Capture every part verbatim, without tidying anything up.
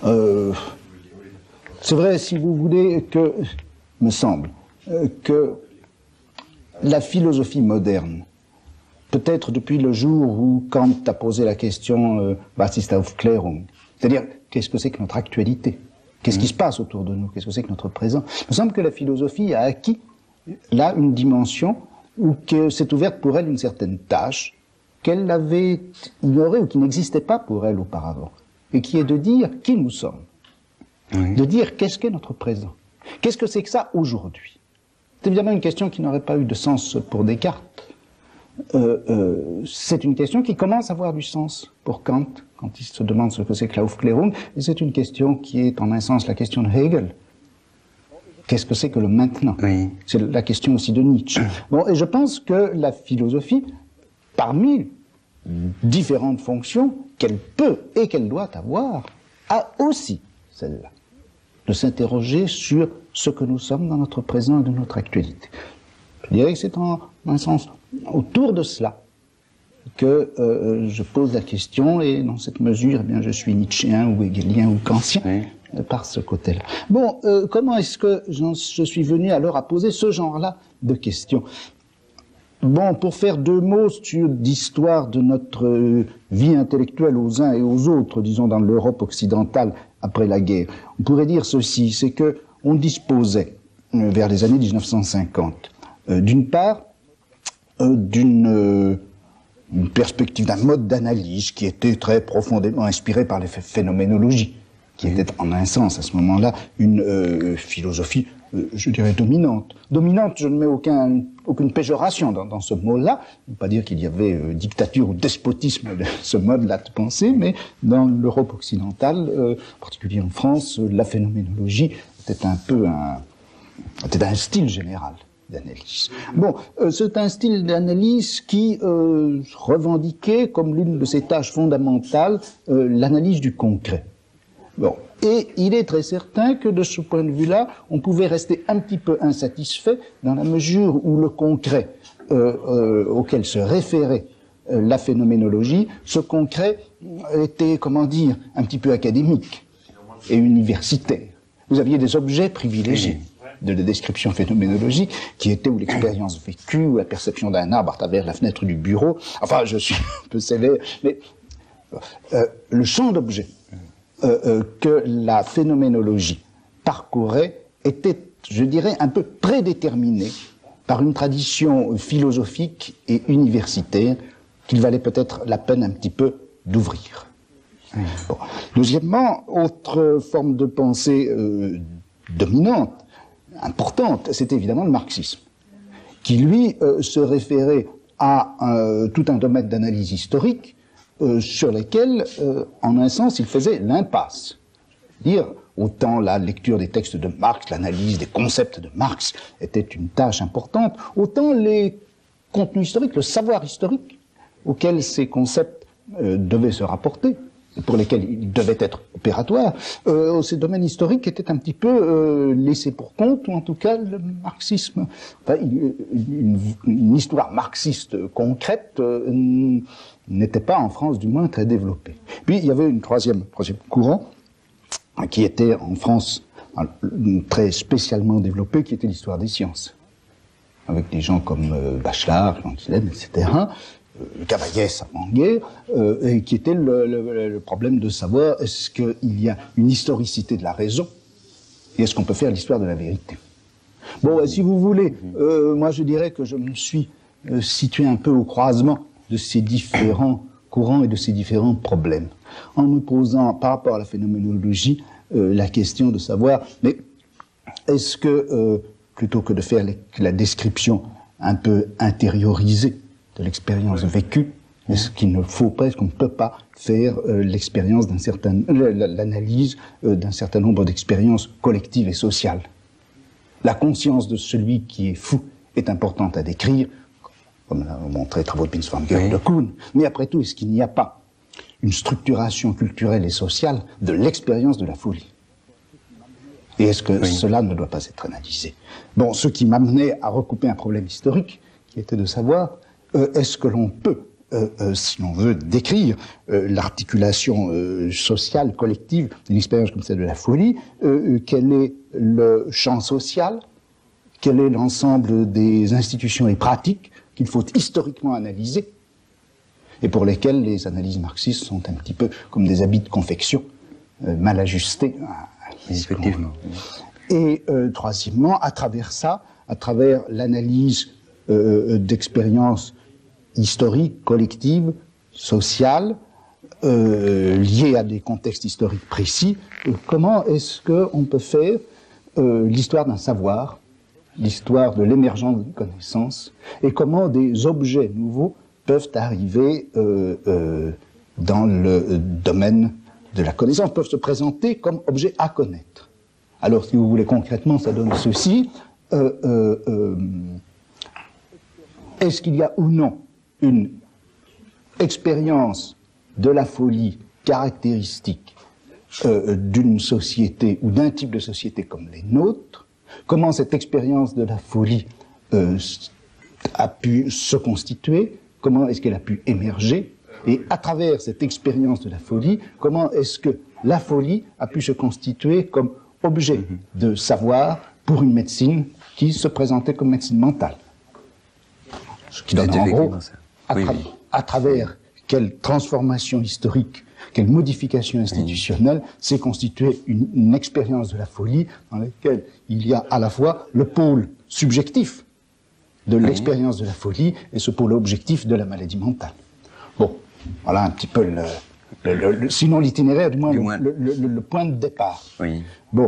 Euh, c'est vrai, si vous voulez, que, me semble, euh, que la philosophie moderne, peut-être depuis le jour où Kant a posé la question euh, was ist Aufklärung, c'est-à-dire qu'est-ce que c'est que notre actualité, qu'est-ce qui se passe autour de nous, qu'est-ce que c'est que notre présent, il me semble que la philosophie a acquis là une dimension où que s'est ouverte pour elle une certaine tâche qu'elle avait ignorée ou qui n'existait pas pour elle auparavant, et qui est de dire qui nous sommes, oui. De dire qu'est-ce qu'est notre présent, qu'est-ce que c'est que ça aujourd'hui. C'est évidemment une question qui n'aurait pas eu de sens pour Descartes. Euh, euh, c'est une question qui commence à avoir du sens pour Kant, quand il se demande ce que c'est que la Aufklärung, et c'est une question qui est en un sens la question de Hegel. Qu'est-ce que c'est que le maintenant? Oui. C'est la question aussi de Nietzsche. Bon, et je pense que la philosophie, parmi différentes fonctions qu'elle peut et qu'elle doit avoir, a aussi celle-là, de s'interroger sur ce que nous sommes dans notre présent et de notre actualité. Je dirais que c'est en un sens autour de cela que euh, je pose la question, et dans cette mesure, eh bien, je suis nietzschéen ou hegelien ou kantien, oui. euh, par ce côté-là. Bon, euh, comment est-ce que je suis venu alors à poser ce genre-là de questions? Bon, pour faire deux mots sur l'histoire de notre euh, vie intellectuelle aux uns et aux autres, disons dans l'Europe occidentale après la guerre, on pourrait dire ceci, c'est que on disposait, euh, vers les années mille neuf cent cinquante, euh, d'une part, euh, d'une euh, une perspective, d'un mode d'analyse qui était très profondément inspiré par les phénoménologies, qui était en un sens à ce moment-là une euh, philosophie, euh, je dirais, dominante. Dominante, je ne mets aucun, aucune péjoration dans, dans ce mot-là, ne pas dire qu'il y avait euh, dictature ou despotisme de ce mode-là de pensée, mais dans l'Europe occidentale, euh, en particulier en France, euh, la phénoménologie était un peu un, était un style général d'analyse. Bon, euh, c'est un style d'analyse qui euh, revendiquait comme l'une de ses tâches fondamentales euh, l'analyse du concret. Bon, et il est très certain que de ce point de vue-là, on pouvait rester un petit peu insatisfait dans la mesure où le concret euh, euh, auquel se référait euh, la phénoménologie, ce concret était, comment dire, un petit peu académique et universitaire. Vous aviez des objets privilégiés de la description phénoménologique, qui était ou l'expérience vécue, ou la perception d'un arbre à travers la fenêtre du bureau. Enfin, je suis un peu sévère, mais euh, le champ d'objets euh, euh, que la phénoménologie parcourait était, je dirais, un peu prédéterminé par une tradition philosophique et universitaire qu'il valait peut-être la peine un petit peu d'ouvrir. Bon. Deuxièmement, autre forme de pensée euh, dominante, importante, c'était évidemment le marxisme, qui lui euh, se référait à euh, tout un domaine d'analyse historique euh, sur lesquels, euh, en un sens, il faisait l'impasse. Dire autant la lecture des textes de Marx, l'analyse des concepts de Marx était une tâche importante, autant les contenus historiques, le savoir historique auquel ces concepts euh, devaient se rapporter, pour lesquels il devait être opératoire, euh, ces domaines historiques étaient un petit peu euh, laissés pour compte, ou en tout cas le marxisme, enfin, une, une, une histoire marxiste concrète euh, n'était pas en France du moins très développée. Puis il y avait une troisième, troisième courant qui était en France très spécialement développé, qui était l'histoire des sciences, avec des gens comme euh, Bachelard, Cantilène, et cetera, Cavaillès avant-guerre, euh, et qui était le, le, le problème de savoir est-ce qu'il y a une historicité de la raison et est-ce qu'on peut faire l'histoire de la vérité. Bon, si vous voulez, euh, moi je dirais que je me suis euh, situé un peu au croisement de ces différents courants et de ces différents problèmes, en me posant par rapport à la phénoménologie euh, la question de savoir, mais est-ce que, euh, plutôt que de faire les, la description un peu intériorisée de l'expérience vécue, est-ce qu'il ne faut pas, est-ce qu'on ne peut pas faire euh, l'expérience d'un certain, l'analyse euh, d'un certain nombre d'expériences collectives et sociales. La conscience de celui qui est fou est importante à décrire, comme l'a montré les travaux de Binswanger, de Kuhn, mais après tout, est-ce qu'il n'y a pas une structuration culturelle et sociale de l'expérience de la folie? Et est-ce que oui. cela ne doit pas être analysé? Bon, ce qui m'amenait à recouper un problème historique, qui était de savoir Euh, est-ce que l'on peut euh, euh, si l'on veut décrire euh, l'articulation euh, sociale, collective d'une expérience comme celle de la folie, euh, quel est le champ social, quel est l'ensemble des institutions et pratiques qu'il faut historiquement analyser, et pour lesquelles les analyses marxistes sont un petit peu comme des habits de confection, euh, mal ajustés. Effectivement. Et euh, troisièmement, à travers ça, à travers l'analyse euh, d'expériences historiques, collectives, sociales, euh, liées à des contextes historiques précis, euh, comment est-ce qu'on peut faire euh, l'histoire d'un savoir, l'histoire de l'émergence d'une connaissance, et comment des objets nouveaux peuvent arriver euh, euh, dans le domaine de la connaissance, peuvent se présenter comme objets à connaître. Alors, si vous voulez concrètement, ça donne ceci. Euh, euh, euh, est-ce qu'il y a ou non une expérience de la folie caractéristique euh, d'une société ou d'un type de société comme les nôtres? Comment cette expérience de la folie euh, a pu se constituer? Comment est-ce qu'elle a pu émerger? Et à travers cette expérience de la folie, comment est-ce que la folie a pu se constituer comme objet de savoir pour une médecine qui se présentait comme médecine mentale? Ce qui donne en gros, à, tra oui, oui. à travers quelle transformation historique, quelle modification institutionnelle s'est constituée une, une expérience de la folie dans laquelle il y a à la fois le pôle subjectif de l'expérience de la folie et ce pôle objectif de la maladie mentale. Bon, voilà un petit peu le... Le, le, le, sinon l'itinéraire, du moins, du moins. Le, le, le, le point de départ. Oui. Bon.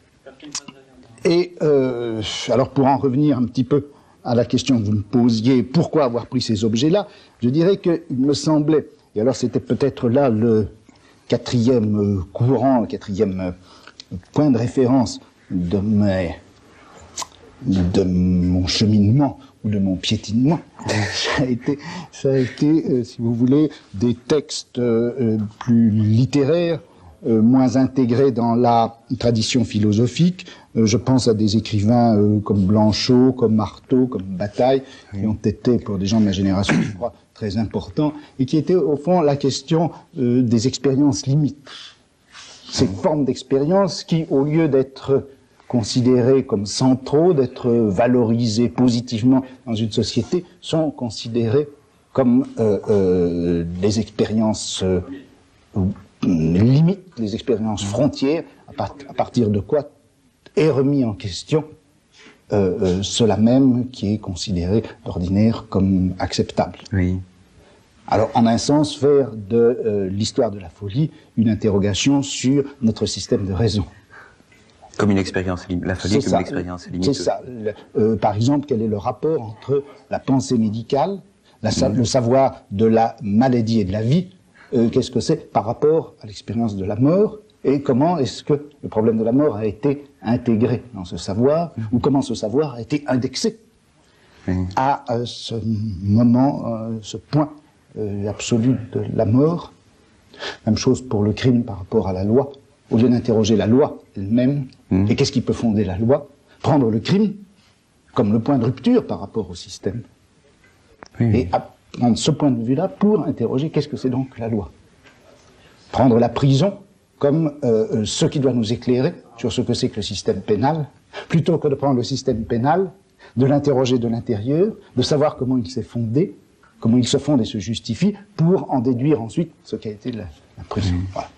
Et euh, alors pour en revenir un petit peu à la question que vous me posiez, pourquoi avoir pris ces objets-là, je dirais qu'il me semblait, et alors c'était peut-être là le quatrième courant, le quatrième point de référence de, mes, de mon cheminement, ou de mon piétinement, ça a été, ça a été euh, si vous voulez, des textes euh, plus littéraires, euh, moins intégrés dans la tradition philosophique. Euh, je pense à des écrivains euh, comme Blanchot, comme Marteau, comme Bataille, oui. qui ont été, pour des gens de ma génération, je crois, très importants, et qui étaient, au fond, la question euh, des expériences limites. Ces formes d'expériences qui, au lieu d'être considérés comme centraux, d'être valorisés positivement dans une société, sont considérés comme euh, euh, les expériences euh, limites, les expériences frontières, à, part, à partir de quoi est remis en question euh, euh, cela même qui est considéré d'ordinaire comme acceptable. Oui. Alors, en un sens, faire de euh, l'histoire de la folie une interrogation sur notre système de raison. Comme une expérience limite, la folie comme ça, une expérience limite. C'est ça. Le, euh, par exemple, quel est le rapport entre la pensée médicale, la, mmh. le savoir de la maladie et de la vie, euh, qu'est-ce que c'est par rapport à l'expérience de la mort, et comment est-ce que le problème de la mort a été intégré dans ce savoir, mmh. ou comment ce savoir a été indexé mmh. à euh, ce moment, euh, ce point euh, absolu de la mort. Même chose pour le crime par rapport à la loi. Au lieu d'interroger la loi elle-même, mmh. et qu'est-ce qui peut fonder la loi, prendre le crime comme le point de rupture par rapport au système. Mmh. Et prendre ce point de vue-là pour interroger qu'est-ce que c'est donc la loi. Prendre la prison comme euh, ce qui doit nous éclairer sur ce que c'est que le système pénal, plutôt que de prendre le système pénal, de l'interroger de l'intérieur, de savoir comment il s'est fondé, comment il se fonde et se justifie, pour en déduire ensuite ce qu'a été la, la prison. Mmh. Voilà.